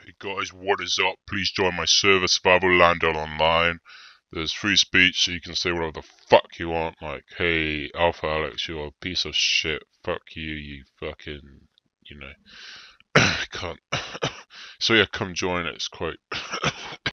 Hey guys, what is up? Please join my server, Survival Landell Online. There's free speech, so you can say whatever the fuck you want. Like, hey, Alpha Alex, you're a piece of shit. Fuck you, you fucking, you know. Can't. So yeah, come join. It's quite